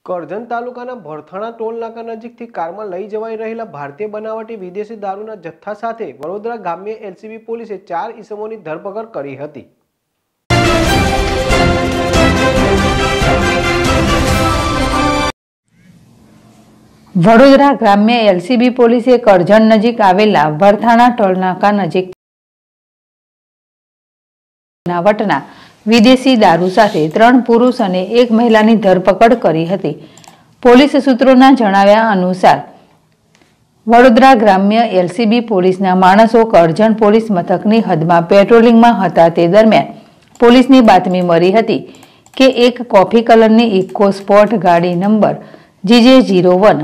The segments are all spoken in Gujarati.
કરજણ તાલુકાના ભરથાણા ટોલ નાકા નજીકથી કારમાં લઈ જવાઈ રહેલા ભારતીય બનાવટી વિદેશી દારૂના જથ્થા સાથે વડોદરા ગ્રામ્ય એલસીબી પોલીસે 4 ઈસમોની ધરપકડ કરી હતી। વડોદરા ગ્રામ્ય એલસીબી પોલીસે કરજણ નજીક આવેલા ભરથાણા ટોલ નાકા નજીક બનાવટના વિદેશી દારૂ સાથે 3 પુરુષ અને 1 મહિલાની ધરપકડ કરી હતી। પોલીસ સૂત્રોના જણાવ્યા અનુસાર વડોદરા ગ્રામ્ય એલસીબી પોલીસના માણસો કરજણ પોલીસ મથકની હદમાં પેટ્રોલિંગમાં હતા તે દરમિયાન પોલીસની બાતમી મળી હતી કે એક કોફી કલરની ઇકો સ્પોર્ટ ગાડી નંબર GJ01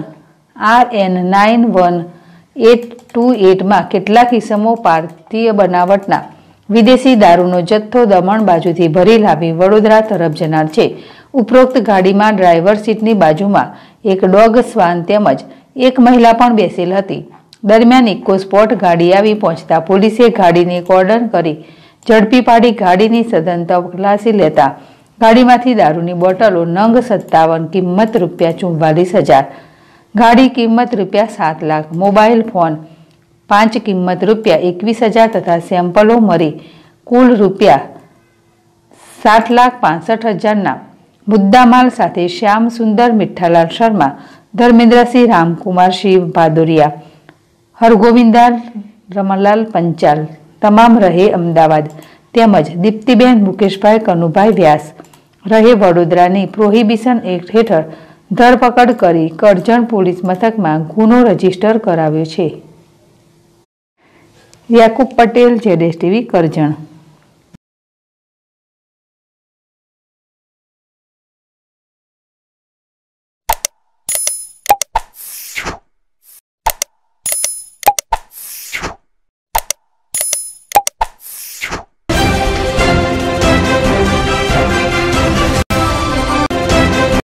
RN91828 માં કેટલાક ઈસમો ભારતીય બનાવટના વિદેશી દારૂનો જથ્થો દમણ બાજુથી ભરી લાવી વડોદરા તરફ જનાર છે। ઉપરોક્ત ગાડીમાં ડ્રાઈવર સીટની બાજુમાં એક ડોગ શ્વાન તેમજ એક મહિલા પણ બેસેલ હતી। દરમિયાન ઇકો સ્પોર્ટ ગાડી આવી પહોંચતા પોલીસે ગાડીને કોર્ડન કરી ઝડપી પાડી ગાડીની સઘન તપાસી લેતા ગાડીમાંથી દારૂની બોટલો નંગ 57 કિંમત ₹44,000, ગાડી કિંમત ₹7 લાખ, મોબાઈલ ફોન 5 કિંમત ₹21,000 તથા સેમ્પલો મળી કુલ ₹7,65,000ના મુદ્દામાલ સાથે શ્યામ સુંદર મીઠાલાલ શર્મા, ધર્મેન્દ્રસિંહ રામકુમાર શિવ ભાદોરિયા, હરગોવિંદાલ રમલાલ પંચાલ તમામ રહે અમદાવાદ તેમજ દીપ્તિબેન મુકેશભાઈ કનુભાઈ વ્યાસ રહે વડોદરાની પ્રોહિબિશન એક્ટ હેઠળ ધરપકડ કરી કરજણ પોલીસ મથકમાં ગુનો રજીસ્ટર કરાવ્યો છે। યાકુબ પટેલ, ZSTV, કરજણ।